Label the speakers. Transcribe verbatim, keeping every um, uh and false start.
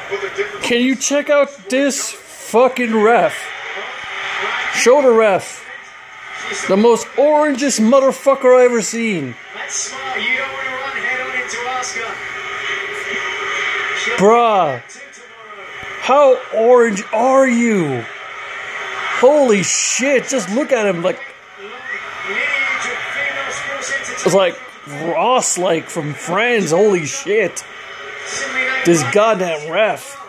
Speaker 1: Can you check out this fucking ref? Show the ref. The most orangest motherfucker I ever seen.
Speaker 2: That's smart. You don't want to run head on into Oscar.
Speaker 1: Bruh. How orange are you? Holy shit. Just look at him like... It's like Ross like from Friends. Holy shit. This goddamn ref.